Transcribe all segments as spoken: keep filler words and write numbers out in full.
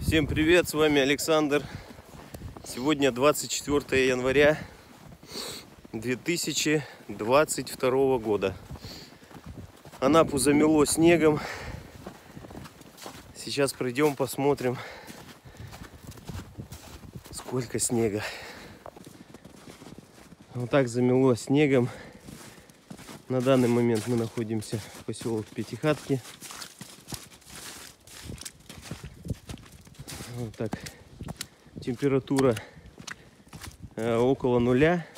Всем привет, с вами Александр. Сегодня двадцать четвёртое января две тысячи двадцать второго года. Анапу замело снегом. Сейчас пройдем, посмотрим, сколько снега. Вот так замело снегом. На данный момент мы находимся в поселке Пятихатки. Вот так. Температура э, около нуля.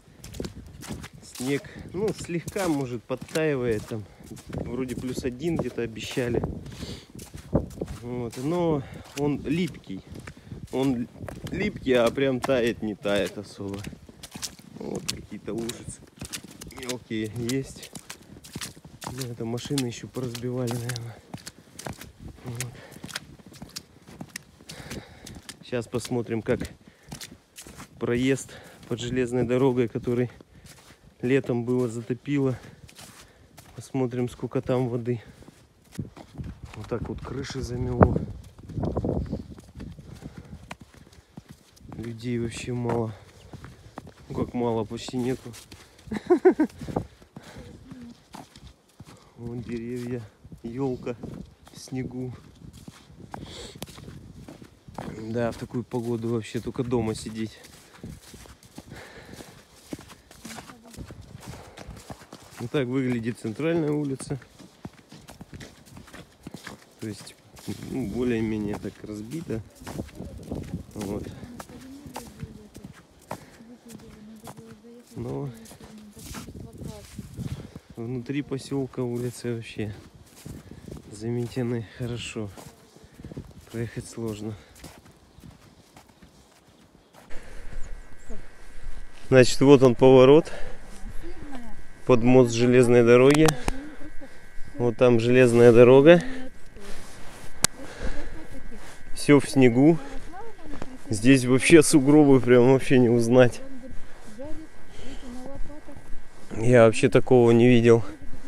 Снег, ну, слегка, может, подтаивает. Там вроде плюс один где-то обещали. Вот. Но он липкий. Он липкий, а прям тает, не тает особо. Вот какие-то лужицы мелкие есть. Ну, это машины еще поразбивали, наверное. Вот. Сейчас посмотрим, как проезд под железной дорогой, который летом было затопило. Посмотрим, сколько там воды. Вот так вот крыши замело. Людей вообще мало. Ну как мало, почти нету. Вон деревья, елка в снегу. Да, в такую погоду вообще только дома сидеть. Вот так выглядит центральная улица. То есть, ну, более-менее так разбито. Вот. Но внутри поселка улицы вообще заметены хорошо. Проехать сложно. Значит, вот он поворот под мост железной дороги. Вот там железная дорога. Все в снегу. Здесь вообще сугробы прям вообще не узнать. Я вообще такого не видел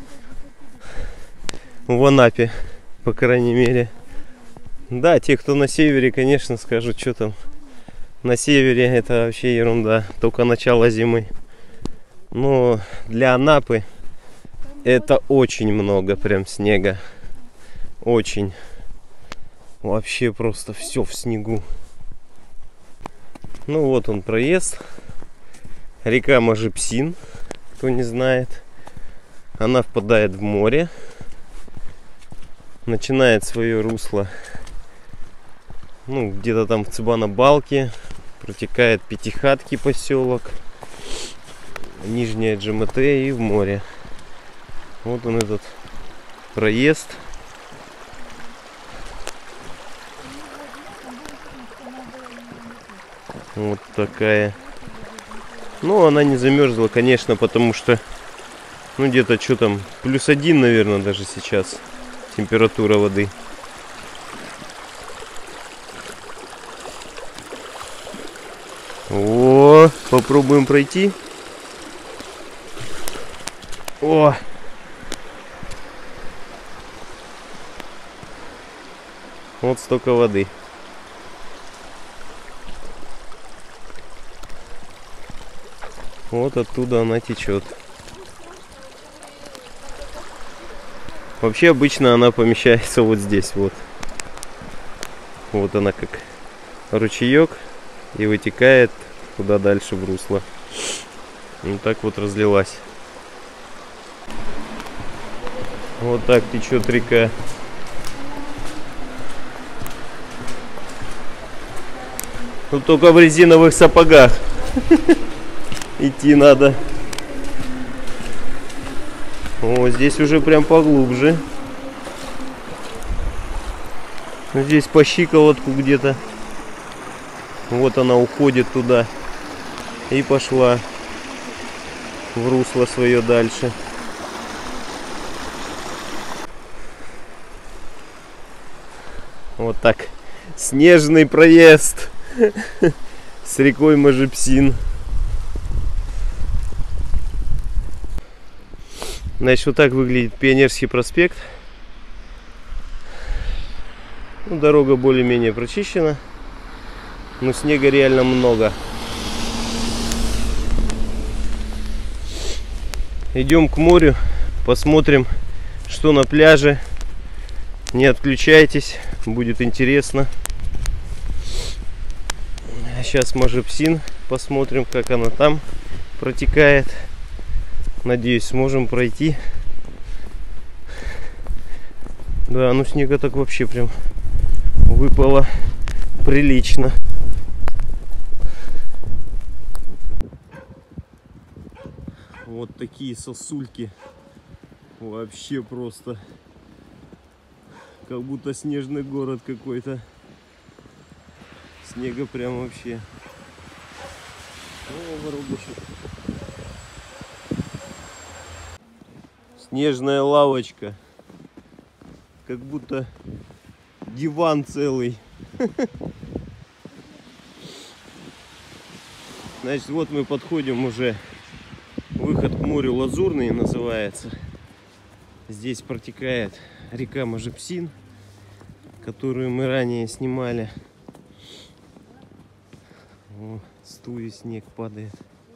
в Анапе, по крайней мере. Да, те, кто на севере, конечно, скажут, что там. На севере это вообще ерунда, только начало зимы. Но для Анапы это очень много прям снега. Очень. Вообще просто все в снегу. Ну вот он проезд. Река Можи-Псин, кто не знает. Она впадает в море. Начинает свое русло, ну, где-то там в Цыбано-Балке. Протекает Пятихатки поселок, Нижняя ДжМТ и в море. Вот он, этот проезд. Вот такая. Ну, она не замерзла, конечно, потому что, ну, где-то что там, плюс один, наверное, даже сейчас температура воды. О, попробуем пройти. О! Вот столько воды. Вот оттуда она течет. Вообще обычно она помещается вот здесь вот. Вот она как ручеек. И вытекает куда дальше в русло. Вот так вот разлилась. Вот так течет река. Тут только в резиновых сапогах идти надо. О, здесь уже прям поглубже. Здесь по щиколотку где-то. Вот она уходит туда и пошла в русло свое дальше. Вот так. Снежный проезд с рекой Можи-Псин. Значит, вот так выглядит Пионерский проспект. Ну, дорога более-менее прочищена, но снега реально много. Идем к морю, посмотрим, что на пляже. Не отключайтесь, будет интересно. Сейчас Можепсин посмотрим, как она там протекает. Надеюсь, сможем пройти. Да, ну снега так вообще прям выпало прилично. Вот такие сосульки. Вообще просто. Как будто снежный город какой-то. Снега прям вообще. О, воробушек. Снежная лавочка. Как будто диван целый. Значит, вот мы подходим уже. Выход к морю Лазурный называется. Здесь протекает река Можепсин, которую мы ранее снимали. О, с туи снег падает.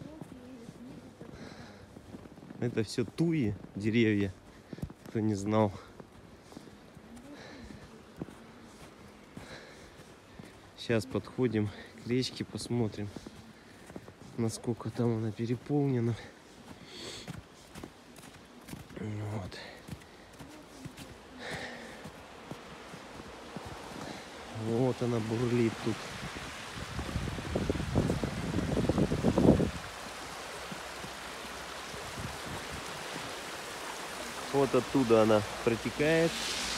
Это все туи, деревья, кто не знал. Сейчас подходим к речке, посмотрим, насколько там она переполнена. Вот. Вот она бурлит тут. Вот оттуда она протекает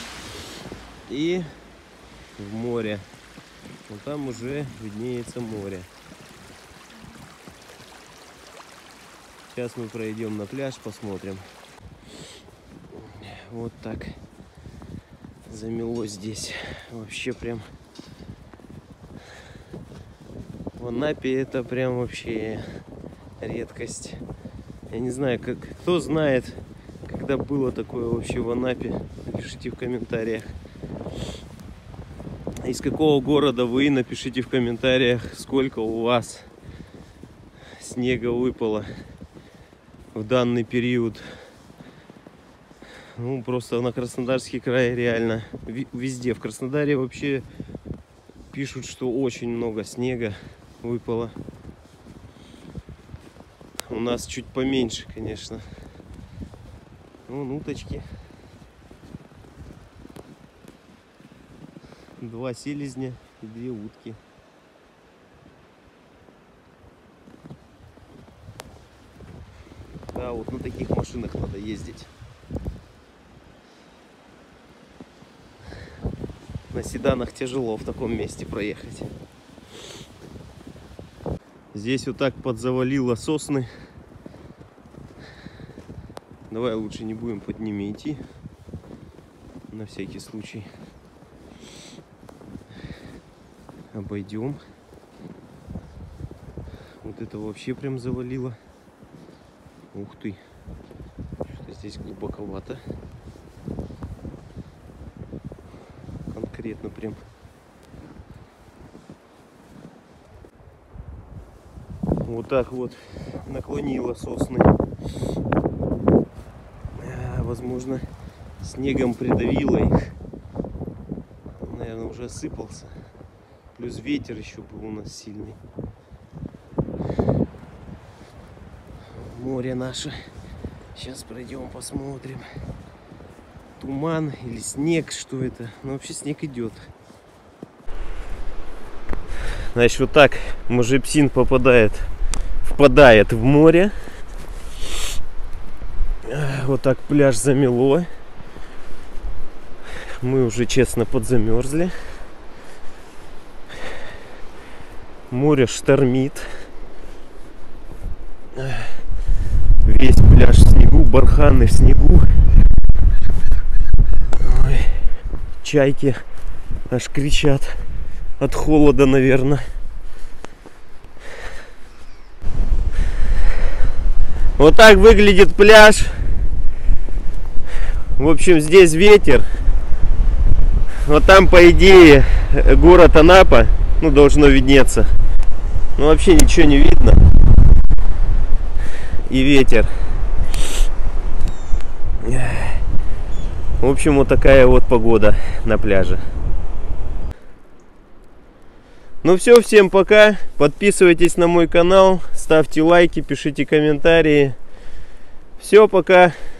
и в море. Вот там уже виднеется море. Сейчас мы пройдем на пляж, посмотрим. Вот так замело здесь. Вообще прям в Анапе это прям вообще редкость. Я не знаю, как, кто знает, когда было такое вообще в Анапе, напишите в комментариях. Из какого города вы, напишите в комментариях, сколько у вас снега выпало в данный период. Ну, просто на Краснодарский край реально везде. В Краснодаре вообще пишут, что очень много снега выпало. У нас чуть поменьше, конечно. Вон уточки. Два селезня и две утки. Да, вот на таких машинах надо ездить. На седанах тяжело в таком месте проехать. Здесь вот так подзавалило сосны. Давай лучше не будем под ними идти. На всякий случай. Обойдем. Вот это вообще прям завалило. Ух ты. Что здесь глубоковато. Конкретно прям. Вот так вот наклонило сосны. Возможно, снегом придавило их. Наверное, уже осыпался. Плюс ветер еще был у нас сильный. Море наше. Сейчас пройдем, посмотрим. Туман или снег, что это? Ну, вообще снег идет. Значит, вот так Можепсин попадает, впадает в море. Вот так пляж замело. Мы уже, честно, подзамерзли. Море штормит. Весь пляж в снегу, барханы в снегу. Ой, чайки аж кричат от холода, наверное. Вот так выглядит пляж. В общем, здесь ветер. Вот там, по идее, город Анапа, ну, должно виднеться. Но вообще ничего не видно. И ветер. В общем, вот такая вот погода на пляже. Ну все, всем пока. Подписывайтесь на мой канал, ставьте лайки, пишите комментарии. Все, пока.